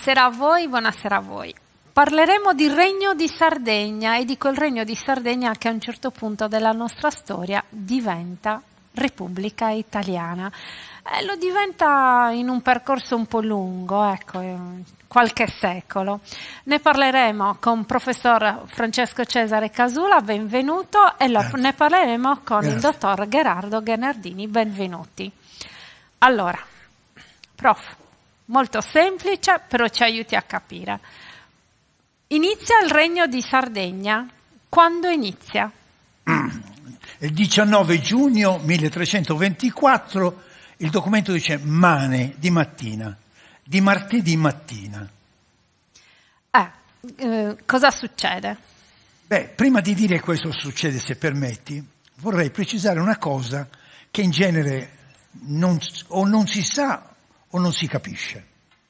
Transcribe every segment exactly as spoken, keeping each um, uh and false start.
Buonasera a voi, buonasera a voi. Parleremo di Regno di Sardegna e di quel Regno di Sardegna che a un certo punto della nostra storia diventa Repubblica Italiana. E lo diventa in un percorso un po' lungo, ecco, qualche secolo. Ne parleremo con professor Francesco Cesare Casula, benvenuto, e lo, ne parleremo con Grazie. il dottor Gherardo Ghenardini, benvenuti. Allora, prof, molto semplice, però ci aiuti a capire. Inizia il Regno di Sardegna. Quando inizia? Il diciannove giugno milletrecentoventiquattro, il documento dice mane di mattina, di martedì mattina. Eh, eh, cosa succede? Beh, prima di dire questo succede, se permetti, vorrei precisare una cosa che in genere non, o non si sa o non si capisce.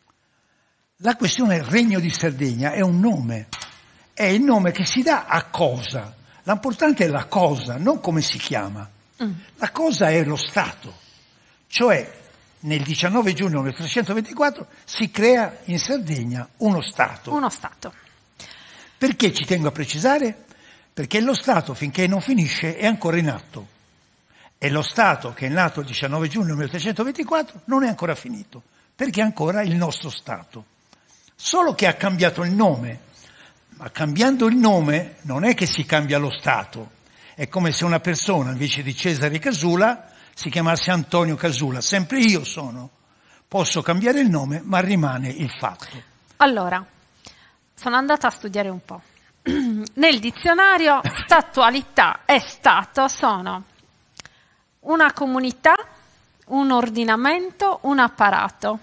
La questione Regno di Sardegna è un nome, è il nome che si dà a cosa. L'importante è la cosa, non come si chiama. Mm. La cosa è lo Stato, cioè nel diciannove giugno milletrecentoventiquattro si crea in Sardegna uno Stato. Uno Stato. Perché ci tengo a precisare? Perché lo Stato, finché non finisce, è ancora in atto. E lo Stato che è nato il diciannove giugno milletrecentoventiquattro non è ancora finito, perché è ancora il nostro Stato. Solo che ha cambiato il nome. Ma cambiando il nome non è che si cambia lo Stato. È come se una persona, invece di Cesare Casula, si chiamasse Antonio Casula. Sempre io sono. Posso cambiare il nome, ma rimane il fatto. Allora, sono andata a studiare un po'. Nel dizionario, statualità e Stato sono una comunità, un ordinamento, un apparato.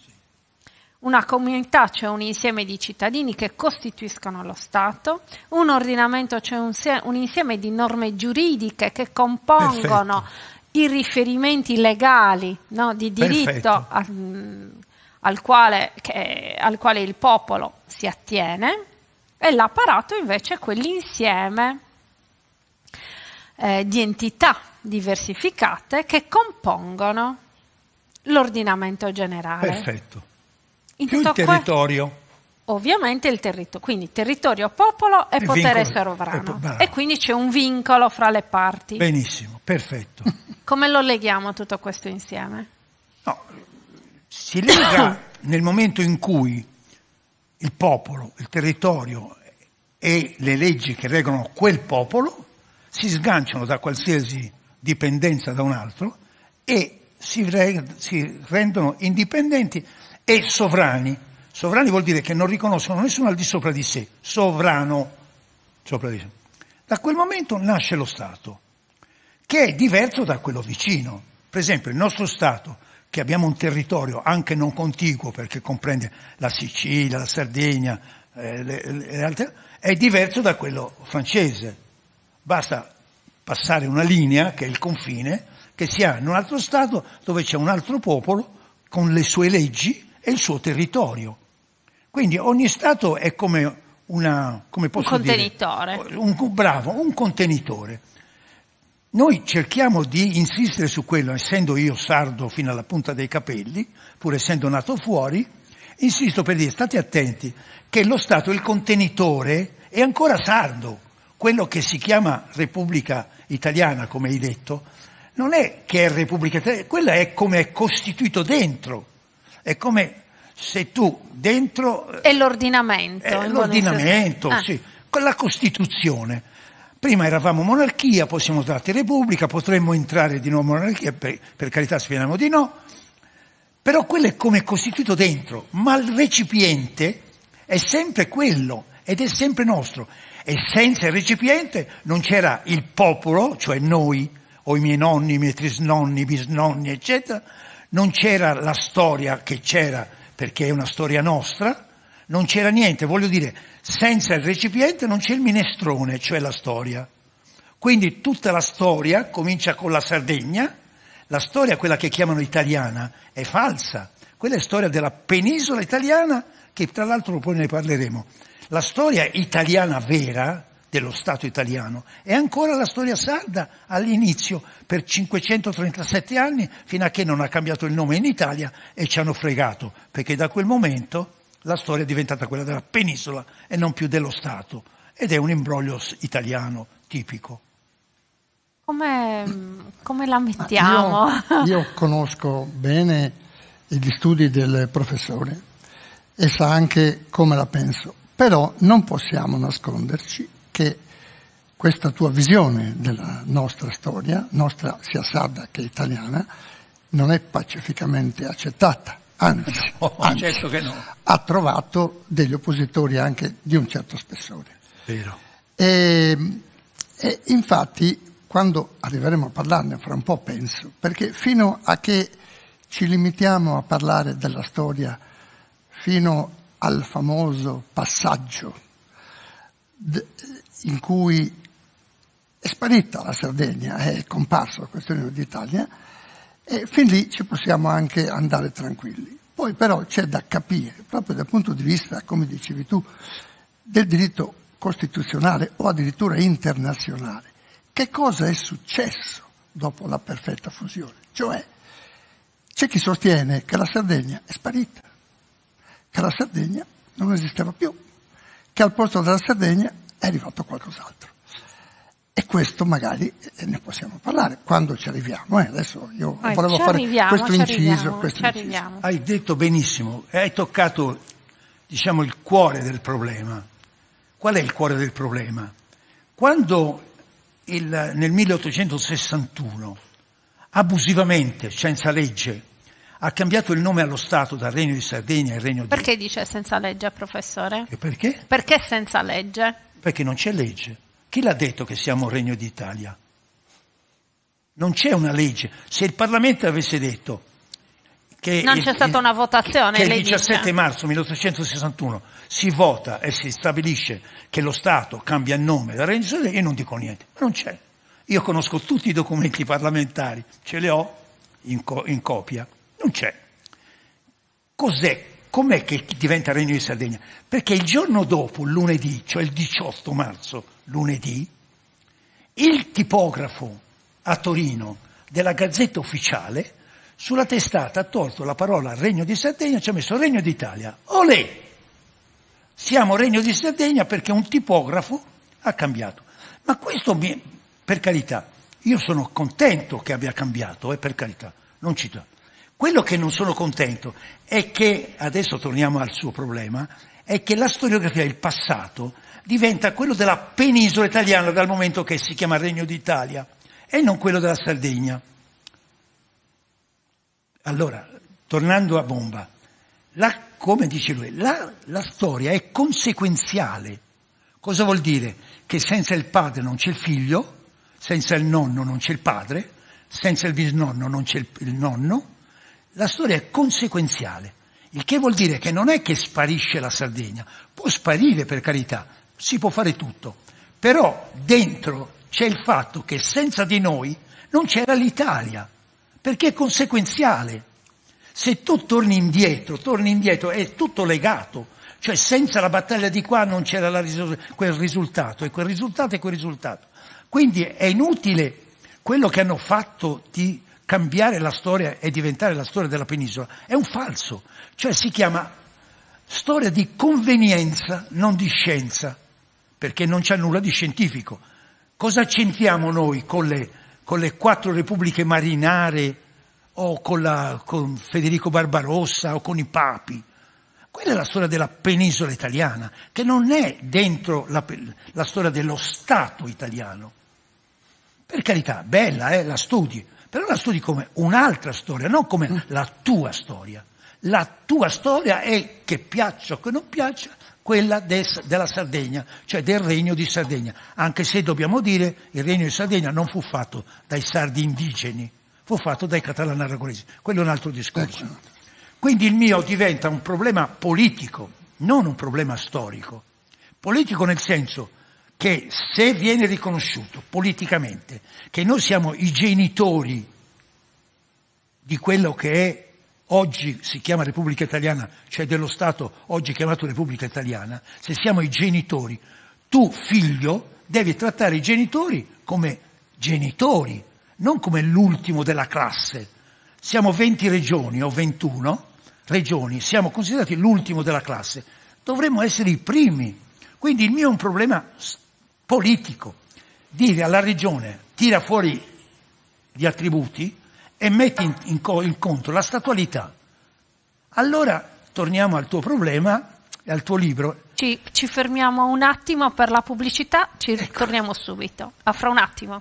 Una comunità, cioè un insieme di cittadini che costituiscono lo Stato, un ordinamento, cioè un, un insieme di norme giuridiche che compongono Perfetto. i riferimenti legali, no, di diritto al, al, quale, che, al quale il popolo si attiene, e l'apparato invece è quell'insieme eh, di entità diversificate che compongono l'ordinamento generale. Perfetto. In Più il territorio. Que- ovviamente il territorio, quindi territorio, popolo e, e potere vincolo, sovrano. E, e quindi c'è un vincolo fra le parti. Benissimo, perfetto. Come lo leghiamo tutto questo insieme? No, si lega nel momento in cui il popolo, il territorio e le leggi che regolano quel popolo si sganciano da qualsiasi dipendenza da un altro e si, re- si rendono indipendenti e sovrani. Sovrani vuol dire che non riconoscono nessuno al di sopra di sé. Sovrano. Sopra di sé. Da quel momento nasce lo Stato, che è diverso da quello vicino. Per esempio, il nostro Stato, che abbiamo un territorio anche non contiguo, perché comprende la Sicilia, la Sardegna, eh, le, le altre, è diverso da quello francese. Basta passare una linea, che è il confine, che si ha in un altro Stato dove c'è un altro popolo con le sue leggi e il suo territorio. Quindi ogni Stato è come una, come posso un contenitore. Dire, un, bravo, un contenitore. Noi cerchiamo di insistere su quello, essendo io sardo fino alla punta dei capelli, pur essendo nato fuori, insisto per dire, state attenti, che lo Stato, il contenitore, è ancora sardo. Quello che si chiama Repubblica Italiana, come hai detto, non è che è Repubblica Italiana, quella è come è costituito dentro. È come se tu dentro... È l'ordinamento. È l'ordinamento, ah. sì, con la Costituzione. Prima eravamo monarchia, poi siamo stati repubblica, potremmo entrare di nuovo monarchia, per, per carità speriamo di no, però quello è come è costituito dentro, ma il recipiente è sempre quello ed è sempre nostro. E senza il recipiente non c'era il popolo, cioè noi, o i miei nonni, i miei trisnonni, i bisnonni, eccetera, non c'era la storia che c'era, perché è una storia nostra, non c'era niente, voglio dire, senza il recipiente non c'è il minestrone, cioè la storia. Quindi tutta la storia comincia con la Sardegna, la storia, quella che chiamano italiana, è falsa. Quella è storia della penisola italiana, che tra l'altro poi ne parleremo. La storia italiana vera, dello Stato italiano, è ancora la storia sarda all'inizio, per cinquecentotrentasette anni, fino a che non ha cambiato il nome in Italia e ci hanno fregato, perché da quel momento La storia è diventata quella della penisola e non più dello Stato, ed è un imbroglio italiano tipico. Come, come la mettiamo? Io, io conosco bene gli studi del professore e sa anche come la penso, però non possiamo nasconderci che questa tua visione della nostra storia, nostra sia sarda che italiana, non è pacificamente accettata, anzi, no, anzi certo che no. Ha trovato degli oppositori anche di un certo spessore. Vero. E, e infatti quando arriveremo a parlarne fra un po' penso, perché fino a che ci limitiamo a parlare della storia fino al famoso passaggio in cui è sparita la Sardegna, è comparso la questione d'Italia, e fin lì ci possiamo anche andare tranquilli. Poi però c'è da capire, proprio dal punto di vista, come dicevi tu, del diritto costituzionale o addirittura internazionale, che cosa è successo dopo la perfetta fusione? Cioè, c'è chi sostiene che la Sardegna è sparita, che la Sardegna non esisteva più, che al posto della Sardegna è arrivato qualcos'altro. E questo magari ne possiamo parlare quando ci arriviamo. Eh. Adesso io eh, volevo fare questo ci inciso. arriviamo, Questo ci inciso. arriviamo. Hai detto benissimo, hai toccato, diciamo, il cuore del problema. Qual è il cuore del problema? Quando il, nel milleottocentosessantuno, abusivamente, senza legge, ha cambiato il nome allo Stato dal Regno di Sardegna al Regno di... Perché dice senza legge, professore? E perché? Perché senza legge? Perché non c'è legge. Chi l'ha detto che siamo Regno d'Italia? Non c'è una legge. Se il Parlamento avesse detto che non il, c'è stata una votazione, che il lei diciassette dice. marzo milleottocentosessantuno si vota e si stabilisce che lo Stato cambia il nome da Regno di Sardegna, io non dico niente. Non c'è. Io conosco tutti i documenti parlamentari, ce li ho in, co- in copia. Non c'è. Cos'è? Com'è che diventa Regno di Sardegna? Perché il giorno dopo, lunedì, cioè il diciotto marzo, lunedì, il tipografo a Torino della Gazzetta Ufficiale sulla testata ha tolto la parola Regno di Sardegna, ci ha messo Regno d'Italia. Olè! Siamo Regno di Sardegna perché un tipografo ha cambiato. Ma questo, mi, per carità, io sono contento che abbia cambiato, eh, per carità, non ci do. Quello che non sono contento è che, adesso torniamo al suo problema, è che la storiografia, il passato, diventa quello della penisola italiana dal momento che si chiama Regno d'Italia e non quello della Sardegna. Allora, tornando a Bomba, la, come dice lui, la, la storia è conseguenziale. Cosa vuol dire? Che senza il padre non c'è il figlio, senza il nonno non c'è il padre, senza il bisnonno non c'è il, il nonno. La storia è conseguenziale, il che vuol dire che non è che sparisce la Sardegna, può sparire per carità, si può fare tutto, però dentro c'è il fatto che senza di noi non c'era l'Italia, perché è conseguenziale. Se tu torni indietro, torni indietro, è tutto legato, cioè senza la battaglia di qua non c'era la ris- quel risultato, e quel risultato è quel risultato. Quindi è inutile quello che hanno fatto di cambiare la storia e diventare la storia della penisola, è un falso, cioè si chiama storia di convenienza, non di scienza, perché non c'è nulla di scientifico. Cosa c'entriamo noi con le, con le quattro repubbliche marinare o con, la, con Federico Barbarossa o con i papi? Quella è la storia della penisola italiana, che non è dentro la, la storia dello Stato italiano. Per carità, bella, eh, la studi, però la studi come un'altra storia, non come la tua storia. La tua storia è, che piaccia o che non piaccia, quella de, della Sardegna, cioè del Regno di Sardegna. Anche se dobbiamo dire, il Regno di Sardegna non fu fatto dai sardi indigeni, fu fatto dai catalani aragonesi. Quello è un altro discorso. Quindi il mio diventa un problema politico, non un problema storico. Politico nel senso che se viene riconosciuto politicamente che noi siamo i genitori di quello che è oggi si chiama Repubblica Italiana, cioè dello Stato oggi chiamato Repubblica Italiana, se siamo i genitori, tu figlio devi trattare i genitori come genitori, non come l'ultimo della classe. Siamo venti regioni o ventuno, regioni siamo considerati l'ultimo della classe, dovremmo essere i primi. Quindi il mio è un problema politico. Dire alla regione tira fuori gli attributi e metti in, in, in conto la statualità. Allora torniamo al tuo problema e al tuo libro. Ci, ci fermiamo un attimo per la pubblicità, ci ritorniamo subito. A fra un attimo.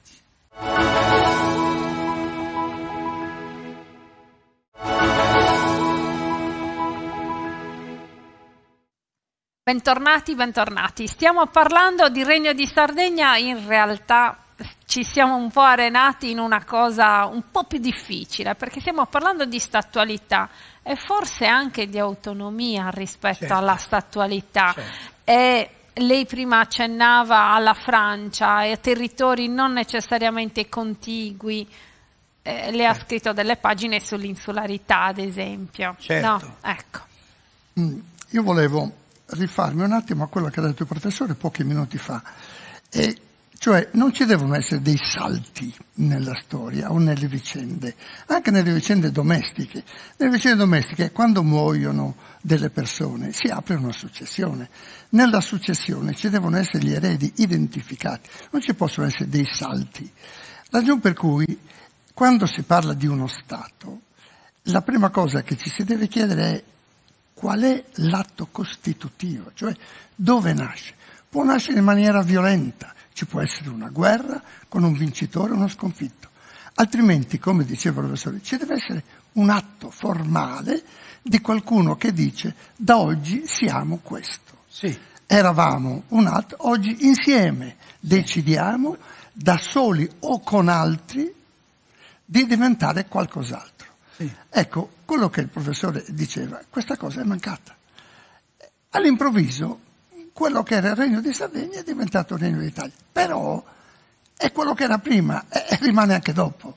Bentornati, bentornati. Stiamo parlando di Regno di Sardegna, in realtà ci siamo un po' arenati in una cosa un po' più difficile, perché stiamo parlando di statualità e forse anche di autonomia rispetto certo. alla statualità. Certo. E lei prima accennava alla Francia e a territori non necessariamente contigui. Eh, lei certo. ha scritto delle pagine sull'insularità, ad esempio. Certo. No? Ecco. Mm, io volevo rifarmi un attimo a quello che ha detto il professore pochi minuti fa, e cioè non ci devono essere dei salti nella storia o nelle vicende, anche nelle vicende domestiche. Nelle vicende domestiche, quando muoiono delle persone, si apre una successione. Nella successione ci devono essere gli eredi identificati, non ci possono essere dei salti. Ragion per cui, quando si parla di uno Stato, la prima cosa che ci si deve chiedere è qual è l'atto costitutivo, cioè dove nasce. Può nascere in maniera violenta, ci può essere una guerra con un vincitore e uno sconfitto. Altrimenti, come diceva il professore, ci deve essere un atto formale di qualcuno che dice da oggi siamo questo. Sì. Eravamo un altro, oggi insieme decidiamo da soli o con altri di diventare qualcos'altro. Sì. Ecco, quello che il professore diceva, questa cosa è mancata. All'improvviso, quello che era il Regno di Sardegna è diventato il Regno d'Italia. Però è quello che era prima e rimane anche dopo.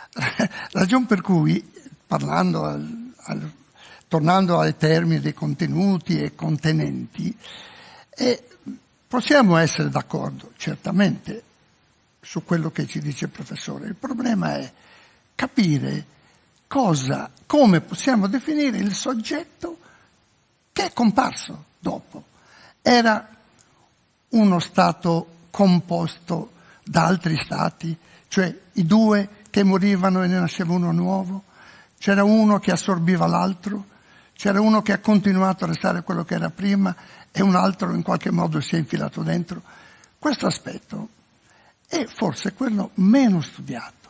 Ragion per cui, parlando al, al, tornando ai termini dei contenuti e contenenti, eh, possiamo essere d'accordo, certamente, su quello che ci dice il professore. Il problema è capire cosa, come possiamo definire il soggetto che è comparso dopo. Era uno Stato composto da altri Stati, cioè i due che morivano e ne nasceva uno nuovo, c'era uno che assorbiva l'altro, c'era uno che ha continuato a restare quello che era prima e un altro in qualche modo si è infilato dentro. Questo aspetto è forse quello meno studiato,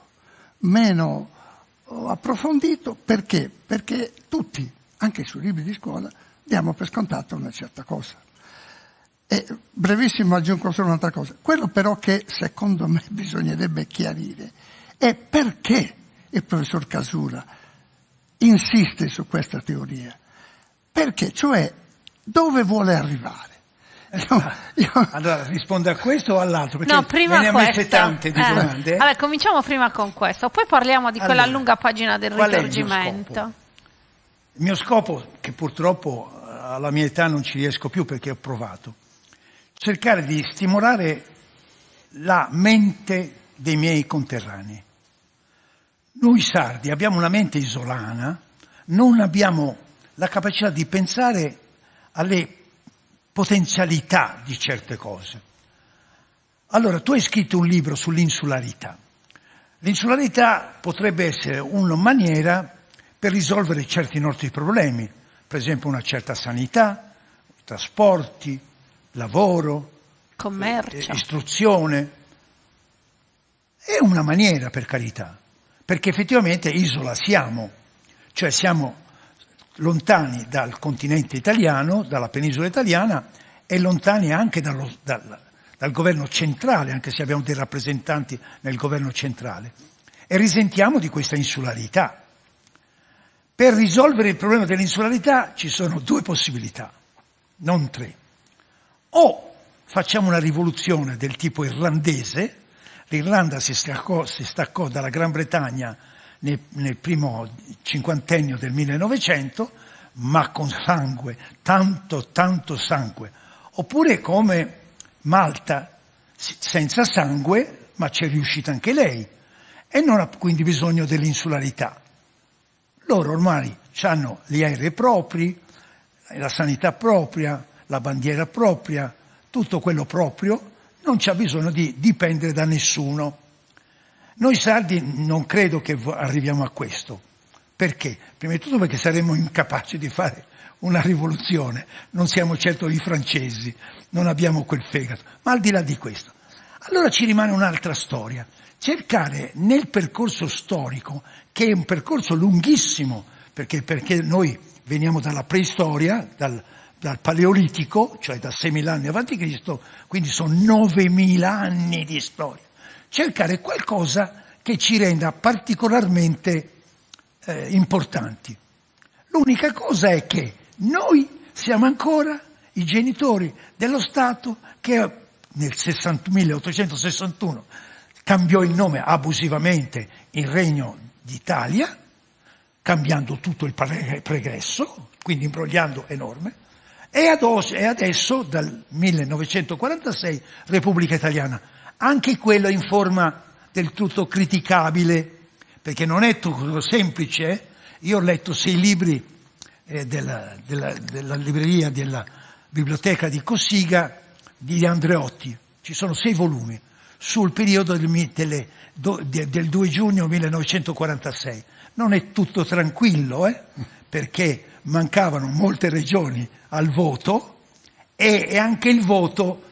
meno approfondito. Perché? Perché tutti, anche sui libri di scuola, diamo per scontato una certa cosa. E brevissimo aggiungo solo un'altra cosa. Quello però che secondo me bisognerebbe chiarire è perché il professor Casula insiste su questa teoria. Perché? Cioè, dove vuole arrivare? Io, io... Allora, risponde a questo o all'altro? Perché no, prima ne ha messe tante di eh. domande. Allora, cominciamo prima con questo, poi parliamo di quella allora, lunga pagina del risorgimento. Il mio, il mio scopo, che purtroppo alla mia età non ci riesco più perché ho provato, cercare di stimolare la mente dei miei conterranei. Noi sardi abbiamo una mente isolana, non abbiamo la capacità di pensare alle potenzialità di certe cose. Allora, tu hai scritto un libro sull'insularità. L'insularità potrebbe essere una maniera per risolvere certi nostri problemi, per esempio una certa sanità, trasporti, lavoro, commercio, istruzione. È una maniera, per carità, perché effettivamente isola siamo, cioè siamo lontani dal continente italiano, dalla penisola italiana, e lontani anche dallo, dal, dal governo centrale, anche se abbiamo dei rappresentanti nel governo centrale, e risentiamo di questa insularità. Per risolvere il problema dell'insularità ci sono due possibilità, non tre. O facciamo una rivoluzione del tipo irlandese, l'Irlanda si staccò, si staccò dalla Gran Bretagna nel, nel primo cinquantennio del millenovecento, ma con sangue, tanto, tanto sangue. Oppure come Malta, senza sangue, ma c'è riuscita anche lei, e non ha quindi bisogno dell'insularità. Loro ormai hanno gli aerei propri, la sanità propria, la bandiera propria, tutto quello proprio, non c'è bisogno di dipendere da nessuno. Noi sardi non credo che arriviamo a questo. Perché? Prima di tutto perché saremmo incapaci di fare una rivoluzione, non siamo certo i francesi, non abbiamo quel fegato, ma al di là di questo. Allora ci rimane un'altra storia, cercare nel percorso storico, che è un percorso lunghissimo, perché, perché noi veniamo dalla preistoria, dal, dal Paleolitico, cioè da seimila anni avanti Cristo, quindi sono novemila anni di storia, cercare qualcosa che ci renda particolarmente eh, importanti. L'unica cosa è che noi siamo ancora i genitori dello Stato che nel milleottocentosessantuno cambiò il nome abusivamente in Regno d'Italia, cambiando tutto il pregresso, quindi imbrogliando enorme, e adesso dal millenovecentoquarantasei Repubblica Italiana, anche quello in forma del tutto criticabile, perché non è tutto semplice. Io ho letto sei libri eh, della, della, della libreria della biblioteca di Cossiga di Andreotti, ci sono sei volumi sul periodo del, delle, do, del due giugno millenovecentoquarantasei. Non è tutto tranquillo, eh, perché mancavano molte regioni al voto e, e anche il voto,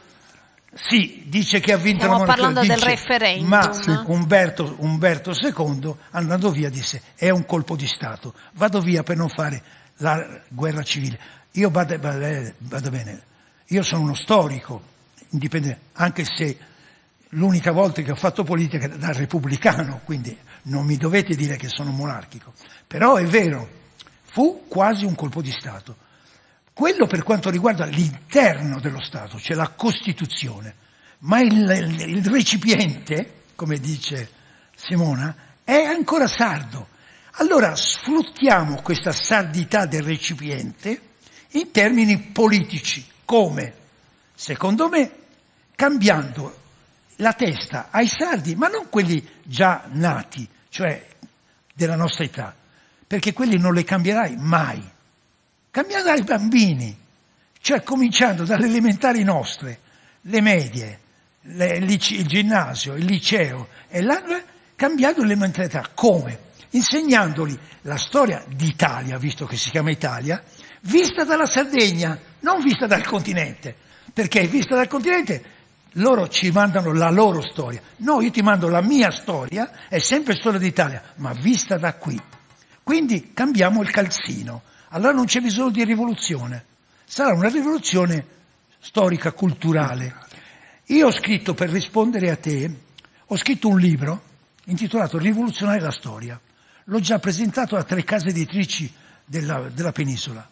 sì, dice che ha vinto Stiamo la monarchia, parlando dice, del referendum. ma sì, Umberto, Umberto secondo, andando via, disse è un colpo di Stato, vado via per non fare la guerra civile. Io vado, vado bene, io sono uno storico indipendente, anche se l'unica volta che ho fatto politica è da repubblicano, quindi non mi dovete dire che sono monarchico, però è vero, fu quasi un colpo di Stato. Quello per quanto riguarda l'interno dello Stato, cioè la Costituzione, ma il, il, il recipiente, come dice Simona, è ancora sardo. Allora sfruttiamo questa sardità del recipiente in termini politici, come? Secondo me, cambiando la testa ai sardi, ma non quelli già nati, cioè della nostra età, perché quelli non li cambierai mai. Cambiando ai bambini, cioè cominciando dalle elementari nostre, le medie, le, il ginnasio, il liceo, e là, cambiando le mentalità. Come? Insegnandoli la storia d'Italia, visto che si chiama Italia, vista dalla Sardegna, non vista dal continente, perché vista dal continente loro ci mandano la loro storia. No, io ti mando la mia storia, è sempre storia d'Italia, ma vista da qui. Quindi cambiamo il calzino. Allora non c'è bisogno di rivoluzione, sarà una rivoluzione storica, culturale. Io ho scritto, per rispondere a te, ho scritto un libro intitolato Rivoluzionare la storia. L'ho già presentato a tre case editrici della, della penisola.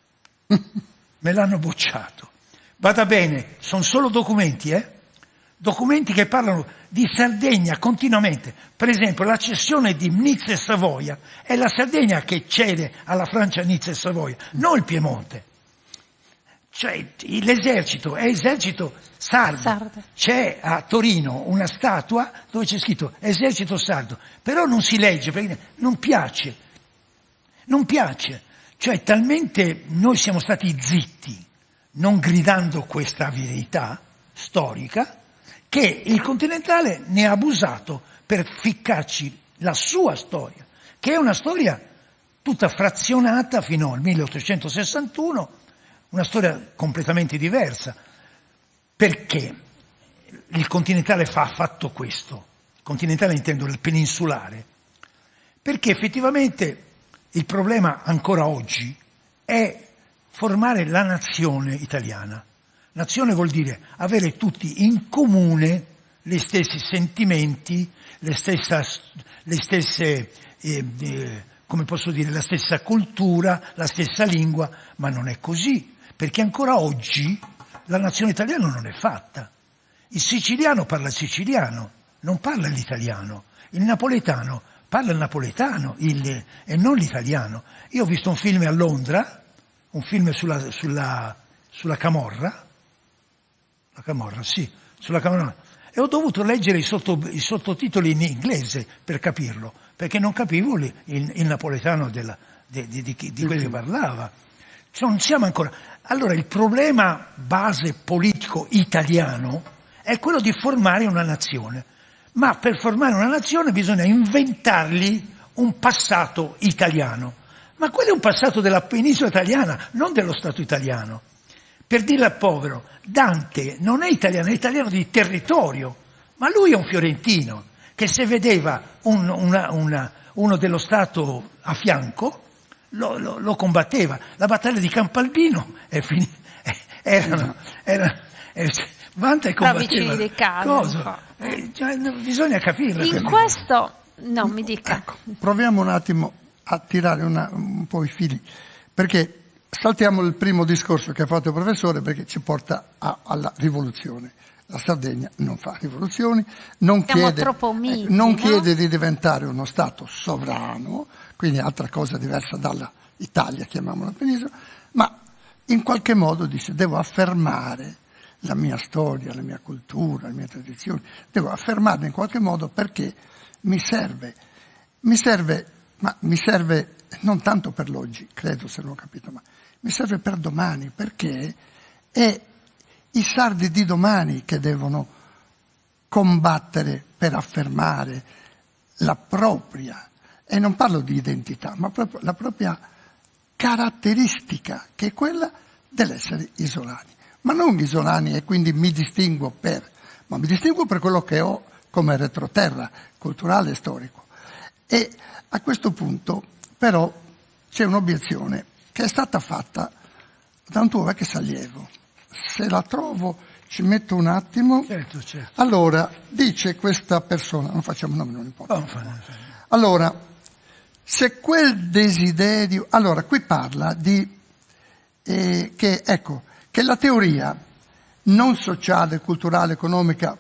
Me l'hanno bocciato. Vada bene, sono solo documenti, eh? Documenti che parlano di Sardegna continuamente. Per esempio, la cessione di Nizza e Savoia è la Sardegna che cede alla Francia Nizza e Savoia, non il Piemonte. Cioè, l'esercito è esercito sardo. sardo. C'è a Torino una statua dove c'è scritto esercito sardo, però non si legge perché non piace. Non piace. Cioè, talmente noi siamo stati zitti, non gridando questa verità storica, che il Continentale ne ha abusato per ficcarci la sua storia, che è una storia tutta frazionata fino al milleottocentosessantuno, una storia completamente diversa. Perché il Continentale fa, ha fatto questo? Il Continentale intendo il peninsulare. Perché effettivamente il problema ancora oggi è formare la nazione italiana. Nazione vuol dire avere tutti in comune gli stessi sentimenti, le, stessa, le stesse, eh, eh, come posso dire, la stessa cultura, la stessa lingua, ma non è così, perché ancora oggi la nazione italiana non è fatta. Il siciliano parla il siciliano, non parla l'italiano, il napoletano parla il napoletano il, e non l'italiano. Io ho visto un film a Londra, un film sulla, sulla, sulla Camorra, la Camorra, sì, sulla Camorra, e ho dovuto leggere i, sotto, i sottotitoli in inglese per capirlo, perché non capivo il, il, il napoletano della, di, di, di, di quello che parlava. Non siamo ancora. Allora il problema base politico italiano è quello di formare una nazione, ma per formare una nazione bisogna inventargli un passato italiano, ma quello è un passato della penisola italiana, non dello Stato italiano. Per dire al povero, Dante non è italiano, è italiano di territorio, ma lui è un fiorentino che se vedeva un, una, una, uno dello Stato a fianco lo, lo, lo combatteva. La battaglia di Campalbino è finita, erano, erano, erano Dante combatteva di casa, cosa? Eh, cioè, bisogna capirlo. In questo, no, mi dica. Ecco, proviamo un attimo a tirare una, un po' i fili, perché saltiamo il primo discorso che ha fatto il professore, perché ci porta a, alla rivoluzione. La Sardegna non fa rivoluzioni, non, chiede, troppo umili, eh, non no? chiede di diventare uno Stato sovrano, quindi altra cosa diversa dalla Italia, chiamiamola penisola, ma in qualche modo dice devo affermare la mia storia, la mia cultura, le mie tradizioni, devo affermarle in qualche modo perché mi serve, mi serve, ma mi serve non tanto per l'oggi, credo se non ho capito, ma mi serve per domani, perché è i sardi di domani che devono combattere per affermare la propria, e non parlo di identità, ma proprio la propria caratteristica, che è quella dell'essere isolani. Ma non isolani e quindi mi distinguo per, ma mi distinguo per quello che ho come retroterra culturale e storico. E a questo punto però c'è un'obiezione che è stata fatta da un tuo vecchio allievo. Se la trovo ci metto un attimo. Certo, certo. Allora, dice questa persona, non facciamo nome, non importa. Oh, fa, fa. Allora, se quel desiderio, allora qui parla di eh, che, ecco, che la teoria non sociale, culturale, economica,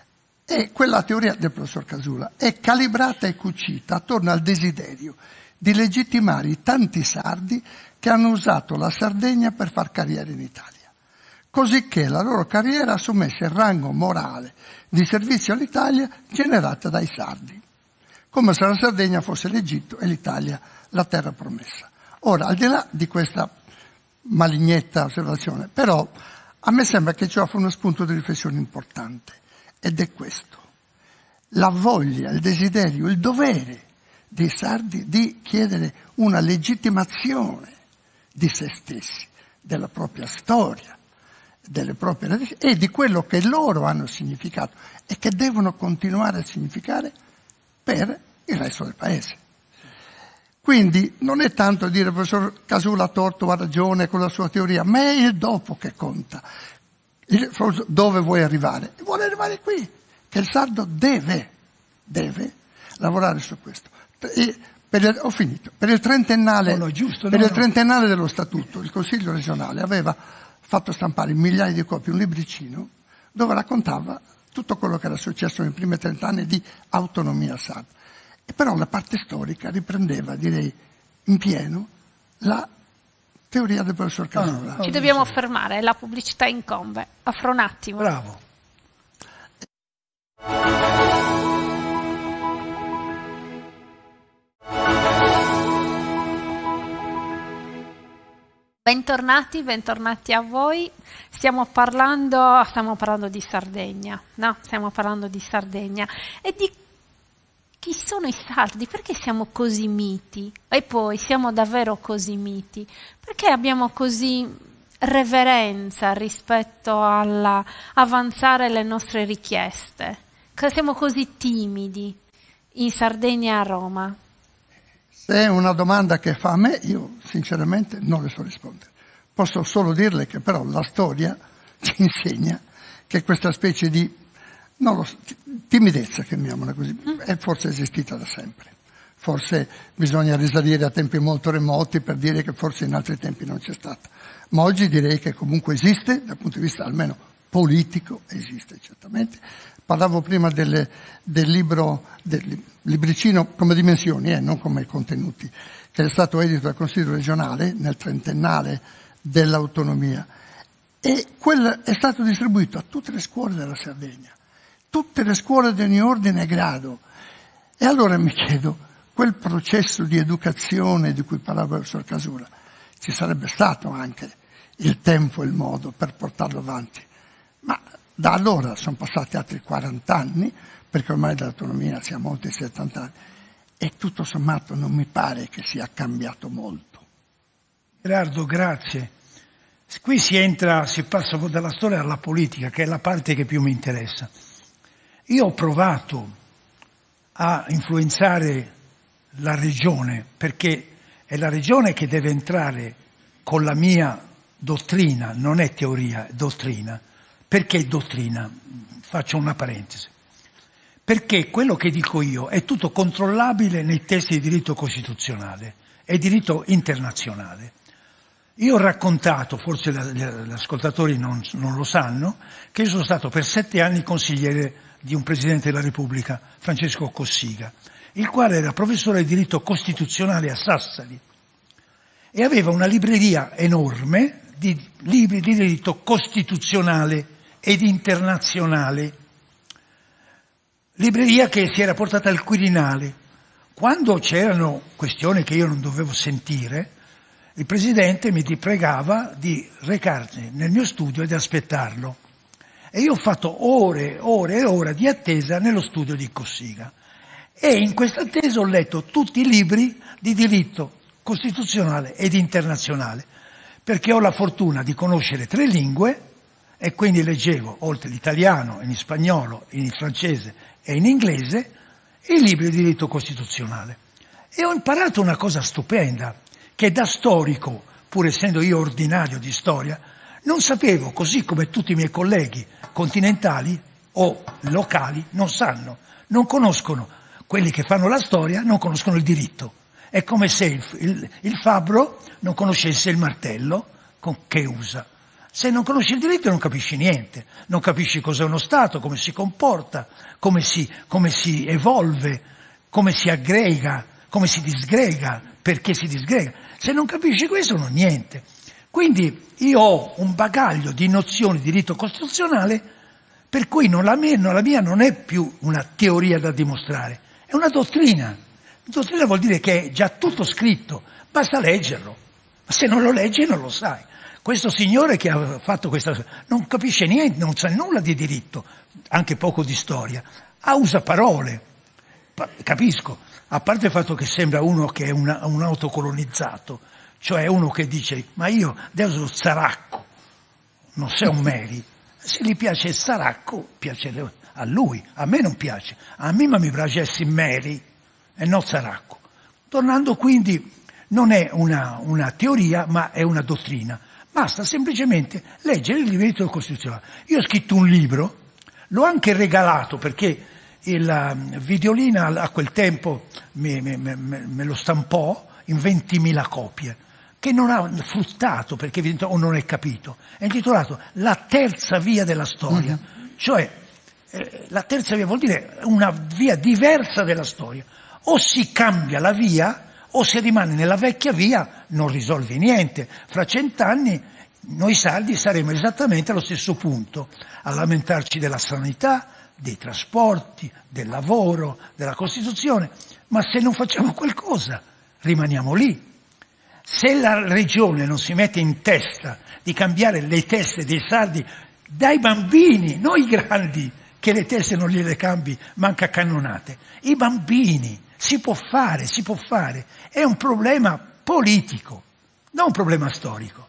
è quella teoria del professor Casula, è calibrata e cucita attorno al desiderio di legittimare i tanti sardi che hanno usato la Sardegna per far carriera in Italia, così che la loro carriera assumesse il rango morale di servizio all'Italia generata dai sardi, come se la Sardegna fosse l'Egitto e l'Italia la terra promessa. Ora, al di là di questa malignetta osservazione, però a me sembra che ci offra uno spunto di riflessione importante, ed è questo: la voglia, il desiderio, il dovere dei sardi di chiedere una legittimazione di se stessi, della propria storia, delle proprie radici e di quello che loro hanno significato e che devono continuare a significare per il resto del paese. Quindi non è tanto dire il professor Casula ha torto, ha ragione con la sua teoria, ma è il dopo che conta. Il, dove vuoi arrivare? Vuole arrivare qui, che il sardo deve, deve lavorare su questo. E per il, ho finito. Per il trentennale, no, no, giusto, per no, il no. trentennale dello Statuto, il Consiglio regionale aveva fatto stampare in migliaia di copie un libricino dove raccontava tutto quello che era successo nei primi trent'anni di autonomia sarda. E però la parte storica riprendeva, direi, in pieno la teoria del professor Casula. Ci dobbiamo fermare, la pubblicità incombe. Affro un attimo. Bravo. Bentornati, bentornati a voi. Stiamo parlando, stiamo parlando di Sardegna, no? Stiamo parlando di Sardegna e di chi sono i sardi, perché siamo così miti? E poi siamo davvero così miti? Perché abbiamo così reverenza rispetto all'avanzare le nostre richieste? Che siamo così timidi in Sardegna e a Roma? Se è una domanda che fa a me, io sinceramente non le so rispondere. Posso solo dirle che però la storia ci insegna che questa specie di non lo so, timidezza, chiamiamola così, è forse esistita da sempre. Forse bisogna risalire a tempi molto remoti per dire che forse in altri tempi non c'è stata. Ma oggi direi che comunque esiste, dal punto di vista almeno politico, esiste certamente. Parlavo prima delle, del libro, del libricino come dimensioni, eh, non come contenuti, che è stato edito dal Consiglio regionale nel trentennale dell'autonomia. E quello è stato distribuito a tutte le scuole della Sardegna. tutte le scuole di ogni ordine e grado. E allora mi chiedo, quel processo di educazione di cui parlava il professor Casula, ci sarebbe stato anche il tempo e il modo per portarlo avanti. Ma da allora sono passati altri quaranta anni, perché ormai dall'autonomia siamo oltre i settanta anni, e tutto sommato non mi pare che sia cambiato molto. Gerardo, grazie. Qui si entra, si passa dalla storia alla politica, che è la parte che più mi interessa. Io ho provato a influenzare la regione, perché è la regione che deve entrare con la mia dottrina, non è teoria, è dottrina. Perché dottrina? Faccio una parentesi. Perché quello che dico io è tutto controllabile nei testi di diritto costituzionale e diritto internazionale. Io ho raccontato, forse gli ascoltatori non, non lo sanno, che io sono stato per sette anni consigliere di un Presidente della Repubblica, Francesco Cossiga, il quale era professore di diritto costituzionale a Sassari e aveva una libreria enorme di libri di diritto costituzionale ed internazionale, libreria che si era portata al Quirinale. Quando c'erano questioni che io non dovevo sentire, il Presidente mi pregava di recarsi nel mio studio ed aspettarlo. E io ho fatto ore, ore e ore di attesa nello studio di Cossiga. E in questa attesa ho letto tutti i libri di diritto costituzionale ed internazionale, perché ho la fortuna di conoscere tre lingue e quindi leggevo, oltre l'italiano, in spagnolo, in francese e in inglese, i libri di diritto costituzionale. E ho imparato una cosa stupenda, che da storico, pur essendo io ordinario di storia, non sapevo, così come tutti i miei colleghi continentali o locali non sanno, non conoscono, quelli che fanno la storia non conoscono il diritto. È come se il, il, il fabbro non conoscesse il martello con, che usa. Se non conosci il diritto non capisci niente, non capisci cos'è uno Stato, come si comporta, come si, come si evolve, come si aggrega, come si disgrega, perché si disgrega. Se non capisci questo non niente. Quindi io ho un bagaglio di nozioni di diritto costituzionale per cui non la, mia, non la mia non è più una teoria da dimostrare, è una dottrina. Dottrina vuol dire che è già tutto scritto, basta leggerlo. Ma se non lo leggi non lo sai. Questo signore che ha fatto questa non capisce niente, non sa nulla di diritto, anche poco di storia, ha usa parole. Capisco, a parte il fatto che sembra uno che è una, un autocolonizzato, cioè uno che dice ma io adesso sono Zaracco, non sei un Meri. Se gli piace il Zaracco, piace a lui, a me non piace, a me ma mi piace essere Meri e non Zaracco. Tornando quindi, non è una, una teoria ma è una dottrina, basta semplicemente leggere il diritto costituzionale. Io ho scritto un libro, l'ho anche regalato perché il Videolina a quel tempo me, me, me, me lo stampò in ventimila copie, che non ha fruttato perché o non è capito. È intitolato La terza via della storia, mm-hmm. cioè eh, la terza via vuol dire una via diversa della storia. O si cambia la via o se rimane nella vecchia via non risolvi niente. Fra cent'anni noi sardi saremo esattamente allo stesso punto, a lamentarci della sanità, dei trasporti, del lavoro, della Costituzione, ma se non facciamo qualcosa rimaniamo lì. Se la regione non si mette in testa di cambiare le teste dei sardi dai bambini, non i grandi, che le teste non gliele cambi, manca a cannonate, i bambini, si può fare, si può fare, è un problema politico, non un problema storico.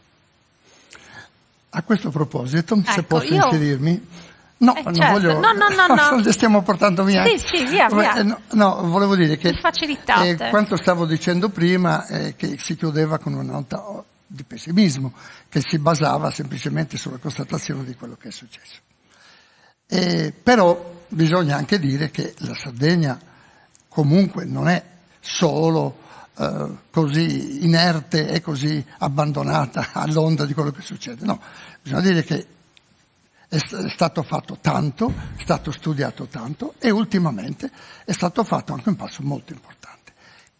A questo proposito, ecco, se posso io... inserirmi... No, eh, non certo. voglio... No, no, no, no. Le stiamo portando via. Sì, sì, via, via. No, no, volevo dire che eh, quanto stavo dicendo prima eh, che si chiudeva con una nota di pessimismo che si basava semplicemente sulla constatazione di quello che è successo. Eh, però bisogna anche dire che la Sardegna comunque non è solo eh, così inerte e così abbandonata all'onda di quello che succede. No, bisogna dire che è stato fatto tanto, è stato studiato tanto e ultimamente è stato fatto anche un passo molto importante,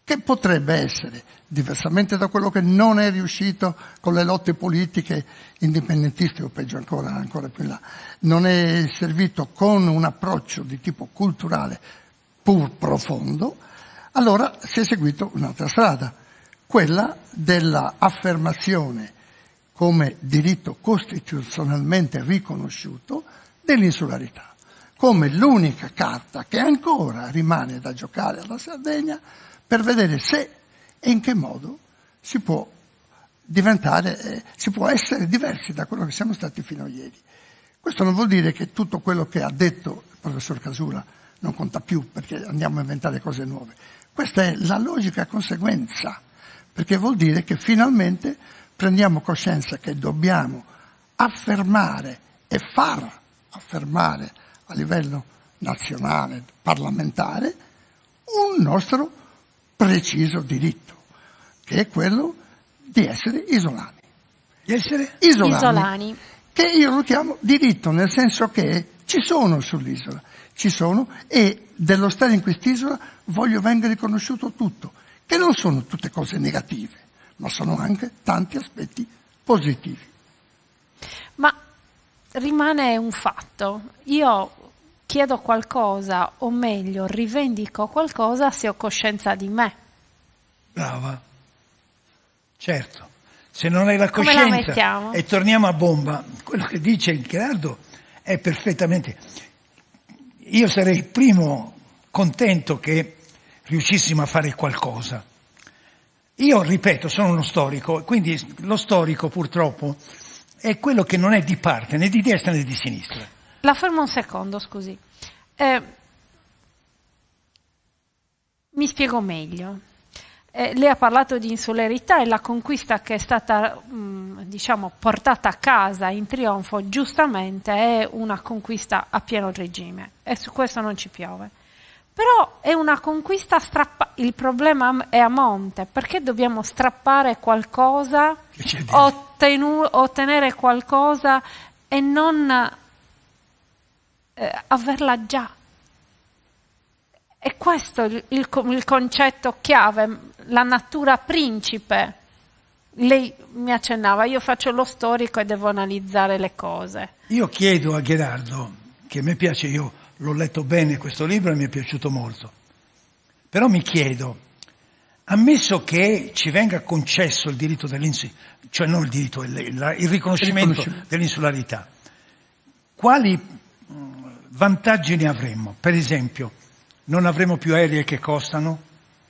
che potrebbe essere, diversamente da quello che non è riuscito con le lotte politiche indipendentiste, o peggio ancora, ancora più in là, non è servito con un approccio di tipo culturale pur profondo, allora si è seguito un'altra strada, quella della affermazione come diritto costituzionalmente riconosciuto dell'insularità, come l'unica carta che ancora rimane da giocare alla Sardegna per vedere se e in che modo si può diventare, eh, si può essere diversi da quello che siamo stati fino a ieri. Questo non vuol dire che tutto quello che ha detto il professor Casula non conta più, perché andiamo a inventare cose nuove. Questa è la logica conseguenza, perché vuol dire che finalmente prendiamo coscienza che dobbiamo affermare e far affermare a livello nazionale, parlamentare, un nostro preciso diritto, che è quello di essere isolani. Di essere isolani, isolani. Che io lo chiamo diritto, nel senso che ci sono sull'isola, ci sono, e dello stare in quest'isola voglio venga riconosciuto tutto, che non sono tutte cose negative, ma sono anche tanti aspetti positivi. Ma rimane un fatto. Io chiedo qualcosa, o meglio, rivendico qualcosa se ho coscienza di me. Brava. Certo. Se non hai la Come la coscienza, mettiamo? e torniamo a bomba, quello che dice il Gerardo è perfettamente... Io sarei il primo contento che riuscissimo a fare qualcosa. Io, ripeto, sono uno storico, quindi lo storico purtroppo è quello che non è di parte, né di destra né di sinistra. La fermo un secondo, scusi. Eh, mi spiego meglio. Eh, lei ha parlato di insularità e la conquista che è stata, mh, diciamo, portata a casa in trionfo, giustamente, è una conquista a pieno regime, e su questo non ci piove. Però è una conquista strappata. Il problema è a monte, perché dobbiamo strappare qualcosa, ottenu- ottenere qualcosa e non eh, averla già. E questo è il, il, il concetto chiave, la natura principe. Lei mi accennava, io faccio lo storico e devo analizzare le cose. Io chiedo a Gerardo, che a me piace, io l'ho letto bene questo libro e mi è piaciuto molto, però mi chiedo, ammesso che ci venga concesso il diritto dell'insularità, cioè non il diritto, il, il, il riconoscimento, riconoscimento dell'insularità, quali vantaggi ne avremmo? Per esempio, non avremo più aerei che costano?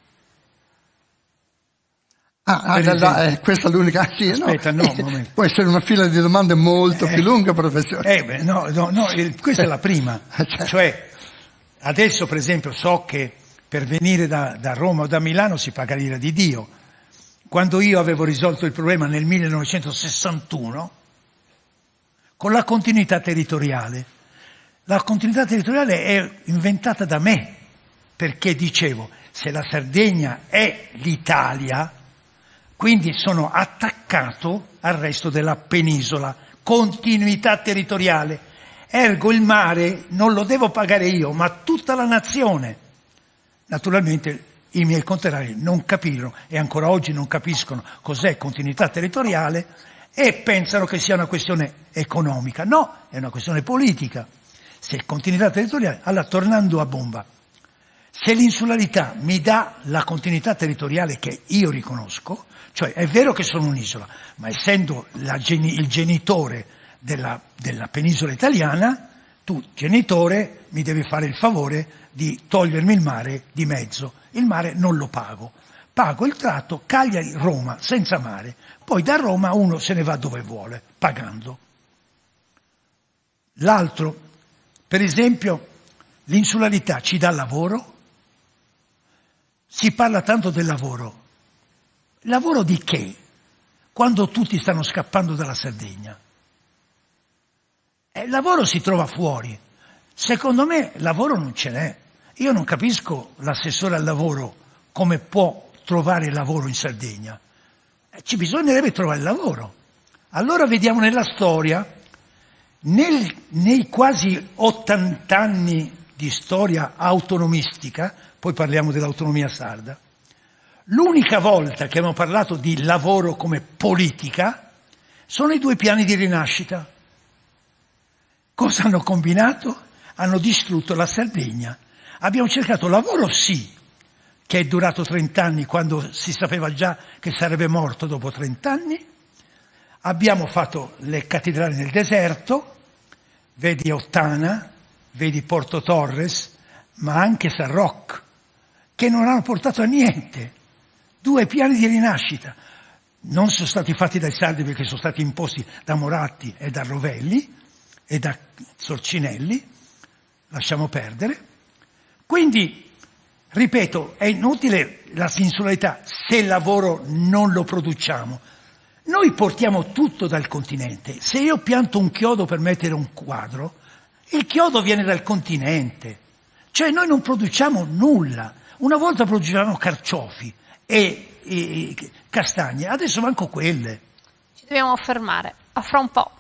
Ah, ah la, eh, questa è l'unica... Sì, Aspetta, no, no un può essere una fila di domande molto eh, più lunga, professore. Eh, beh, no, no, no, questa è la prima. Cioè, adesso per esempio so che per venire da, da Roma o da Milano si paga l'ira di Dio. Quando io avevo risolto il problema nel millenovecentosessantuno, con la continuità territoriale, la continuità territoriale è inventata da me, perché dicevo, se la Sardegna è l'Italia, quindi sono attaccato al resto della penisola, continuità territoriale. Ergo il mare non lo devo pagare io, ma tutta la nazione. Naturalmente i miei conterranei non capirono, e ancora oggi non capiscono cos'è continuità territoriale, e pensano che sia una questione economica. No, è una questione politica. Se è continuità territoriale, allora tornando a bomba, se l'insularità mi dà la continuità territoriale che io riconosco, cioè è vero che sono un'isola, ma essendo la geni- il genitore della, della penisola italiana, tu genitore mi devi fare il favore di togliermi il mare di mezzo. Il mare non lo pago, pago il tratto Cagliari-Roma senza mare, poi da Roma uno se ne va dove vuole, pagando. L'altro, per esempio, l'insularità ci dà lavoro? Si parla tanto del lavoro. Lavoro di che? Quando tutti stanno scappando dalla Sardegna. E il lavoro si trova fuori. Secondo me lavoro non ce n'è. Io non capisco l'assessore al lavoro come può trovare lavoro in Sardegna. Ci bisognerebbe trovare lavoro. Allora vediamo nella storia, nel, nei quasi ottanta anni di storia autonomistica, poi parliamo dell'autonomia sarda, L'unica volta che abbiamo parlato di lavoro come politica sono i due piani di rinascita. Cosa hanno combinato? Hanno distrutto la Sardegna. Abbiamo cercato lavoro, sì, che è durato trent'anni quando si sapeva già che sarebbe morto dopo trent'anni. Abbiamo fatto le cattedrali nel deserto, vedi Ottana, vedi Porto Torres, ma anche San Roque, che non hanno portato a niente. Due piani di rinascita. Non sono stati fatti dai sardi perché sono stati imposti da Moratti e da Rovelli e da Sorcinelli. Lasciamo perdere. Quindi, ripeto, è inutile la insularità se il lavoro non lo produciamo. Noi portiamo tutto dal continente. Se io pianto un chiodo per mettere un quadro, il chiodo viene dal continente. Cioè noi non produciamo nulla. Una volta producevamo carciofi e, e castagne, adesso manco quelle. Ci dobbiamo fermare. A fra un po'.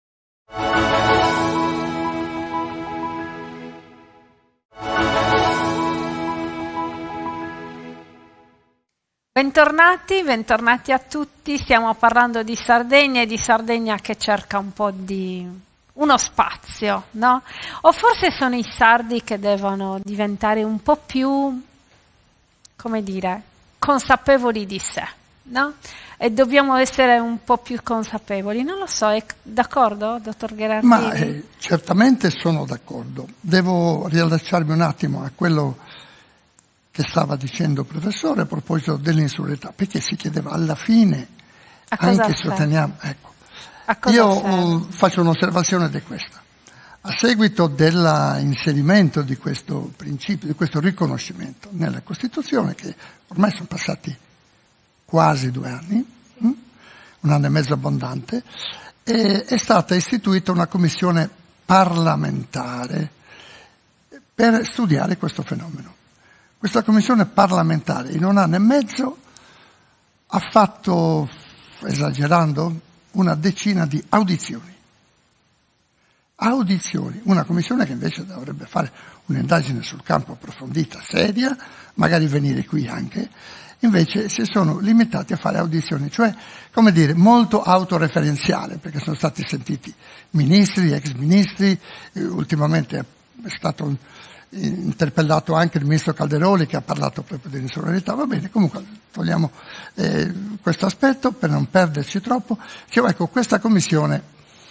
Bentornati, bentornati a tutti. Stiamo parlando di Sardegna e di Sardegna che cerca un po' di uno spazio, no? O forse sono i sardi che devono diventare un po' più, come dire, consapevoli di sé, no? E dobbiamo essere un po' più consapevoli. Non lo so, è d'accordo, dottor Gherardini? Ma eh, certamente sono d'accordo. Devo riallacciarmi un attimo a quello che stava dicendo il professore a proposito dell'insularità, perché si chiedeva alla fine, anche se otteniamo, ecco, io uh, faccio un'osservazione di questa. A seguito dell'inserimento di questo principio, di questo riconoscimento nella Costituzione, che ormai sono passati quasi due anni, hm? un anno e mezzo abbondante, e è stata istituita una commissione parlamentare per studiare questo fenomeno. Questa commissione parlamentare in un anno e mezzo ha fatto, esagerando, una decina di audizioni. Audizioni, una commissione che invece dovrebbe fare un'indagine sul campo approfondita, seria, magari venire qui anche, invece si sono limitati a fare audizioni, cioè, come dire, molto autoreferenziale, perché sono stati sentiti ministri, ex ministri, eh, ultimamente è stato un interpellato anche il ministro Calderoli che ha parlato proprio di insularità. Va bene, comunque togliamo eh, questo aspetto per non perderci troppo. Cioè, ecco, questa commissione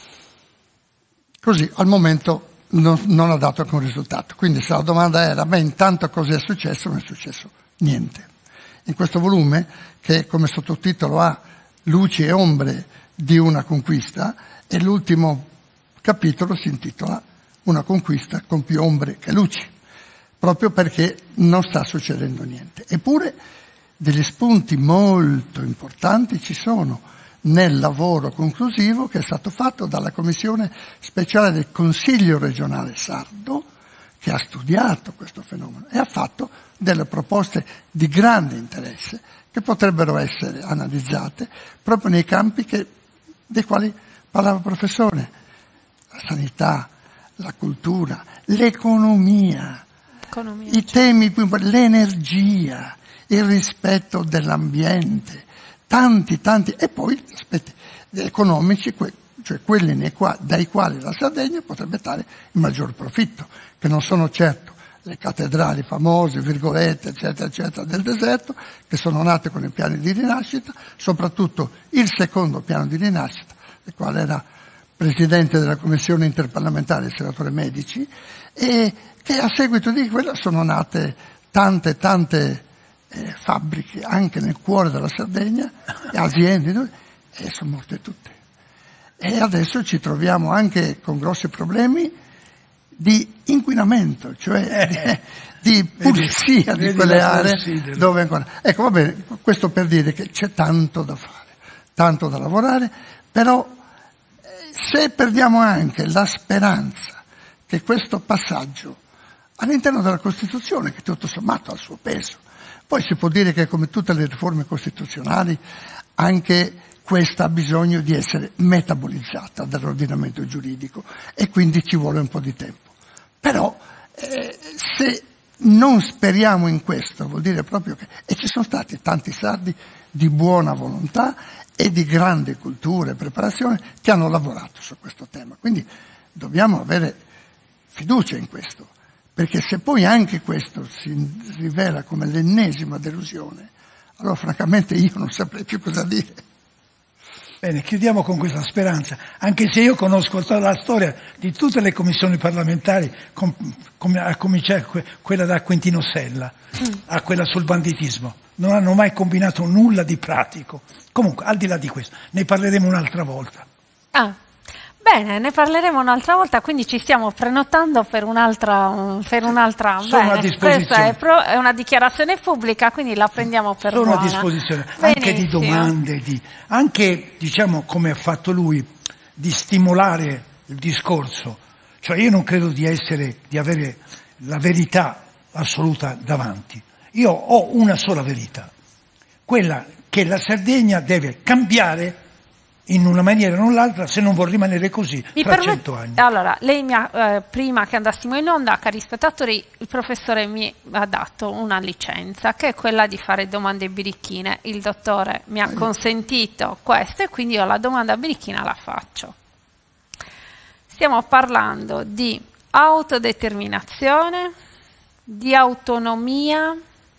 così al momento non, non ha dato alcun risultato. Quindi se la domanda era, beh, intanto cosa è successo? Non è successo niente. In questo volume, che come sottotitolo ha Luci e ombre di una conquista, e l'ultimo capitolo si intitola Una conquista con più ombre che luci, proprio perché non sta succedendo niente. Eppure degli spunti molto importanti ci sono nel lavoro conclusivo che è stato fatto dalla Commissione speciale del Consiglio regionale sardo, che ha studiato questo fenomeno e ha fatto delle proposte di grande interesse che potrebbero essere analizzate proprio nei campi che, dei quali parlava il professore: la sanità, la cultura, l'economia, Economia, i temi più importanti, l'energia, il rispetto dell'ambiente, tanti, tanti, e poi aspetti economici, que, cioè quelli nei qua, dai quali la Sardegna potrebbe dare il maggior profitto, che non sono certo le cattedrali famose, virgolette, eccetera, eccetera, del deserto, che sono nate con i piani di rinascita, soprattutto il secondo piano di rinascita, il quale era presidente della commissione interparlamentare, il senatore Medici, e che a seguito di quello sono nate tante, tante eh, fabbriche anche nel cuore della Sardegna, aziende, e sono morte tutte. E adesso ci troviamo anche con grossi problemi di inquinamento, cioè di, di pulizia di quelle aree dove ancora... Ecco, va bene, questo per dire che c'è tanto da fare, tanto da lavorare, però se perdiamo anche la speranza che questo passaggio all'interno della Costituzione, che tutto sommato ha il suo peso, poi si può dire che come tutte le riforme costituzionali anche questa ha bisogno di essere metabolizzata dall'ordinamento giuridico e quindi ci vuole un po' di tempo. Però eh, se non speriamo in questo, vuol dire proprio che... E ci sono stati tanti sardi di buona volontà e di grande cultura e preparazione che hanno lavorato su questo tema. Quindi dobbiamo avere fiducia in questo, perché se poi anche questo si rivela come l'ennesima delusione, allora francamente io non saprei più cosa dire. Bene, chiudiamo con questa speranza, anche se io conosco tutta la storia di tutte le commissioni parlamentari, com, com, a cominciare que, quella da Quintino Sella, mm. a quella sul banditismo. Non hanno mai combinato nulla di pratico. Comunque, al di là di questo, ne parleremo un'altra volta. Ah, bene, ne parleremo un'altra volta, quindi ci stiamo prenotando per un'altra... Per un'altra Sono bene, a disposizione. Questa è, pro, è una dichiarazione pubblica, quindi la prendiamo per Sono buona. a disposizione, anche Benissimo. di domande, di, anche, diciamo, come ha fatto lui, di stimolare il discorso. Cioè io non credo di essere, di avere la verità assoluta davanti. Io ho una sola verità, quella che la Sardegna deve cambiare in una maniera o nell'altra se non vuol rimanere così Mi fra permet- cento anni. Allora, lei mi ha, eh, prima che andassimo in onda, cari spettatori, il professore mi ha dato una licenza che è quella di fare domande birichine. Il dottore mi ha consentito questo e quindi io la domanda birichina la faccio. Stiamo parlando di autodeterminazione, di autonomia,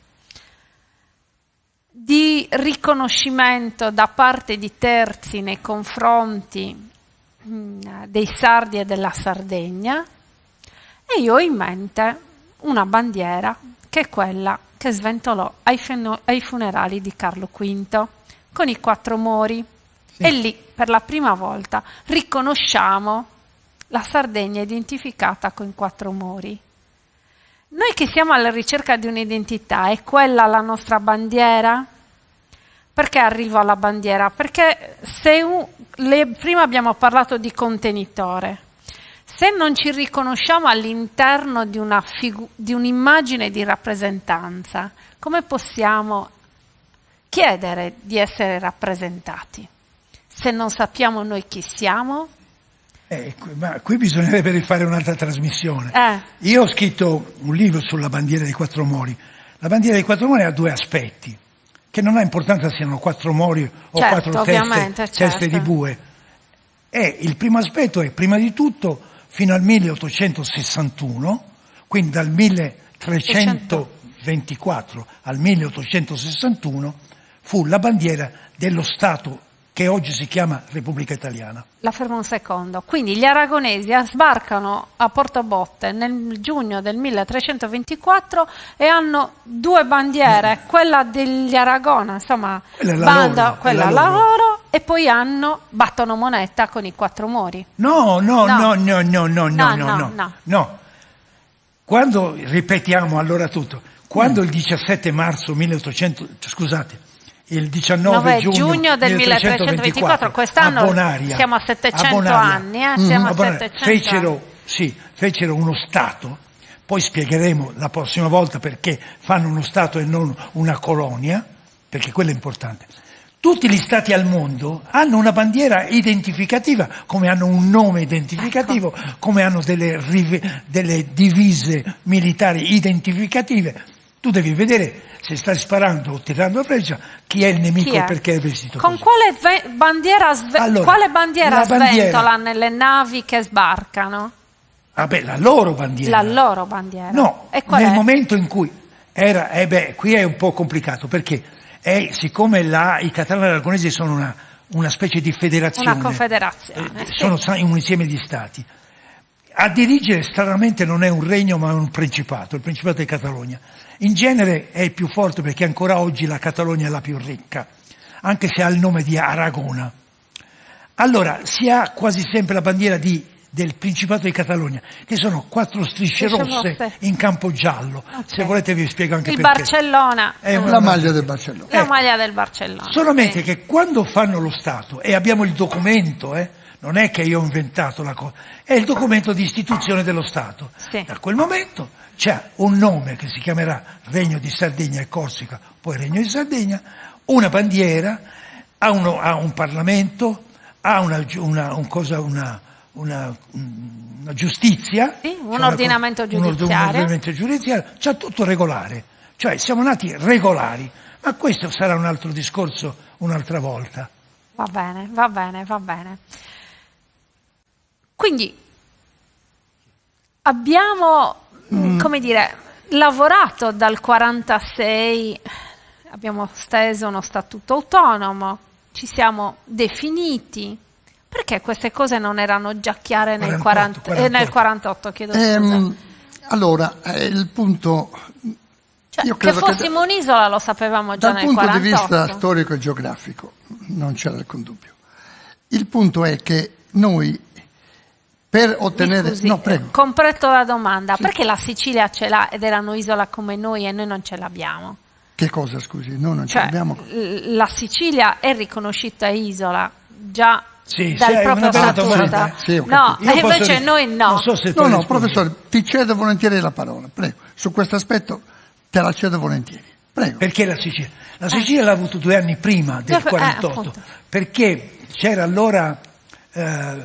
di riconoscimento da parte di terzi nei confronti mh, dei sardi e della Sardegna, e io ho in mente una bandiera che è quella che sventolò ai, feno- ai funerali di Carlo quinto con i quattro mori. Sì. E lì per la prima volta riconosciamo la Sardegna identificata con i quattro mori. Noi che siamo alla ricerca di un'identità, è quella la nostra bandiera? Perché arrivo alla bandiera? Perché se un, le, prima abbiamo parlato di contenitore. Se non ci riconosciamo all'interno di, una figu, di un'immagine di rappresentanza, come possiamo chiedere di essere rappresentati? Se non sappiamo noi chi siamo? Eh, ma qui bisognerebbe rifare un'altra trasmissione. Eh. Io ho scritto un libro sulla bandiera dei quattro mori. La bandiera dei quattro mori ha due aspetti, che non ha importanza siano quattro mori o certo, quattro teste, certo. teste di bue. E il primo aspetto è, prima di tutto, fino al milleottocentosessantuno, quindi dal milletrecentoventiquattro al milleottocentosessantuno, fu la bandiera dello Stato che oggi si chiama Repubblica Italiana. La fermo un secondo. Quindi gli aragonesi sbarcano a Portobotte nel giugno del milletrecentoventiquattro e hanno due bandiere, quella degli Aragona, insomma, quella è la banda, loro, quella la la loro. loro, e poi hanno, battono moneta con i quattro mori. No, no, no, no, no, no, no, no, no, no, no. no. Quando, ripetiamo allora tutto, quando mm. il diciassette marzo milleottocento, scusate, il diciannove giugno, giugno del milletrecentoventiquattro, quest'anno a Bonaria, siamo a settecento a Bonaria, anni, eh? siamo mm, a, a Bonaria, settecento fecero, anni. Sì, fecero uno Stato, poi spiegheremo la prossima volta perché fanno uno Stato e non una colonia, perché quello è importante. Tutti gli Stati al mondo hanno una bandiera identificativa, come hanno un nome identificativo, ecco. come hanno delle, rive, delle divise militari identificative. Tu devi vedere se stai sparando o tirando a freccia chi è il nemico e perché è vestito Con così. quale ve- bandiera, sve- allora, quale bandiera bandiera, sventola nelle navi che sbarcano? Vabbè, la loro bandiera. La loro bandiera. No, e qual nel è? momento in cui era, eh beh, qui è un po' complicato perché è, siccome la, i catalani aragonesi sono una, una specie di federazione. Una confederazione. Eh, sono sì. un insieme di stati. A dirigere stranamente non è un regno ma è un principato, il Principato di Catalogna. In genere è il più forte perché ancora oggi la Catalogna è la più ricca, anche se ha il nome di Aragona. Allora si ha quasi sempre la bandiera di, del Principato di Catalogna, che sono quattro strisce rosse, rosse in campo giallo. Okay. Se volete vi spiego anche il perché. Il Barcellona. È una la maglia del Barcellona. La eh, maglia del Barcellona. Solamente sì. che quando fanno lo Stato, e abbiamo il documento, eh, non è che io ho inventato la cosa, è il documento di istituzione dello Stato. Sì. Da quel momento c'è un nome che si chiamerà Regno di Sardegna e Corsica, poi Regno di Sardegna, una bandiera, ha, uno, ha un Parlamento, ha una, una, un cosa, una, una, una giustizia, sì, un c'è ordinamento una, giudiziario, un ordinamento giudiziario, c'è tutto regolare, cioè siamo nati regolari, ma questo sarà un altro discorso un'altra volta. Va bene, va bene, va bene. Quindi abbiamo, mm. come dire, lavorato dal quarantasei, abbiamo steso uno statuto autonomo, ci siamo definiti. Perché queste cose non erano già chiare nel quarantotto, quarantotto. Eh, nel quarantotto, chiedo scusa. Ehm, allora, eh, il punto... Cioè, io che credo fossimo che un'isola lo sapevamo già nel quarantotto. Dal punto di vista storico e geografico non c'era alcun dubbio. Il punto è che noi, per ottenere... Scusi, no, prego. completo la domanda. Sì. Perché la Sicilia ce l'ha ed era un'isola come noi e noi non ce l'abbiamo? Che cosa, scusi? Noi non Cioè, ce l'abbiamo. La Sicilia è riconosciuta isola già... Sì, dal sì, proprio statuto. Sì, no, e invece posso... noi no. Non so se no, no, professore, ti cedo volentieri la parola, prego. Su questo aspetto te la cedo volentieri, prego. Perché la Sicilia? La Sicilia eh. l'ha avuto due anni prima del eh, quarantotto, eh, perché c'era allora eh,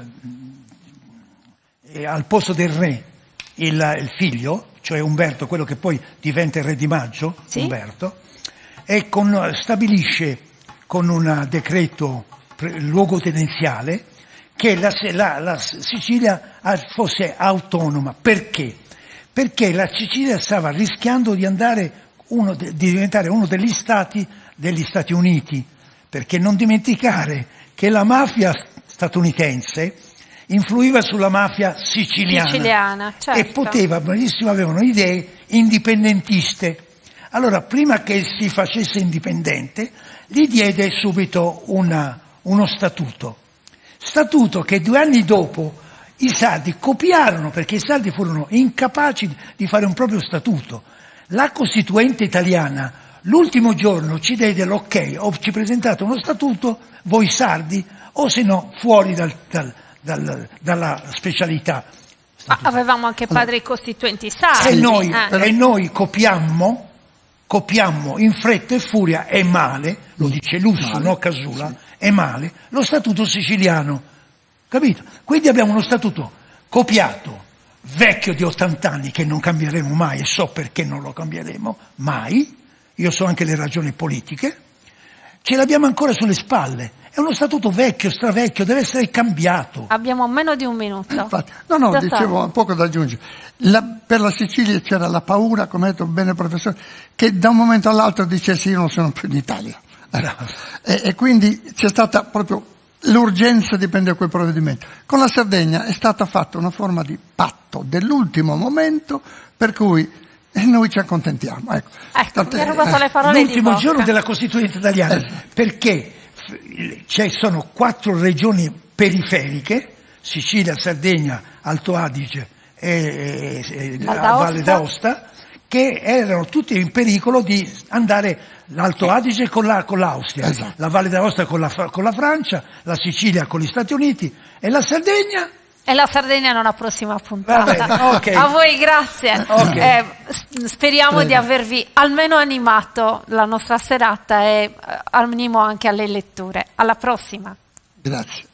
al posto del re il, il figlio, cioè Umberto, quello che poi diventa il re di Maggio, sì? Umberto, e con, stabilisce con un decreto luogotenenziale che la, la, la Sicilia fosse autonoma. Perché? Perché la Sicilia stava rischiando di andare uno de, di diventare uno degli stati degli Stati Uniti, perché non dimenticare che la mafia statunitense influiva sulla mafia siciliana, siciliana certo. E poteva benissimo, avevano idee indipendentiste. Allora, prima che si facesse indipendente, gli diede subito una uno statuto, statuto che due anni dopo i sardi copiarono, perché i sardi furono incapaci di fare un proprio statuto. La Costituente italiana l'ultimo giorno ci diede l'ok, o ci presentate uno statuto, voi sardi, o se no fuori dal, dal, dal, dalla specialità. Ma avevamo anche padri allora, costituenti sardi. E noi, eh. e noi copiammo, copiammo in fretta e furia, è male, lo dice Lusso, no Casula, sì. È male, lo statuto siciliano, capito? Quindi abbiamo uno statuto copiato, vecchio di ottanta anni, che non cambieremo mai, e so perché non lo cambieremo mai, io so anche le ragioni politiche, ce l'abbiamo ancora sulle spalle, è uno statuto vecchio, stravecchio, deve essere cambiato. Abbiamo meno di un minuto. Infatti, no, no, Dottor. dicevo, poco da aggiungere. La, per la Sicilia c'era la paura, come ha detto bene il professore, che da un momento all'altro dicessi io non sono più in Italia. E, e quindi c'è stata proprio l'urgenza di prendere quel provvedimento. Con la Sardegna è stata fatta una forma di patto dell'ultimo momento per cui noi ci accontentiamo. Ecco, ecco Tante, mi ha rubato eh, le parole l'ultimo di giorno della Costituente italiana, eh. perché ci sono quattro regioni periferiche, Sicilia, Sardegna, Alto Adige e, e la Valle d'Aosta, che erano tutti in pericolo di andare l'Alto Adige con, la, con l'Austria, esatto. La Valle d'Aosta con la, con la Francia, la Sicilia con gli Stati Uniti e la Sardegna. E la Sardegna in una prossima puntata. Bene, okay. A voi grazie. Okay. Eh, speriamo Prego. di avervi almeno animato la nostra serata e eh, animo anche alle letture. Alla prossima. Grazie.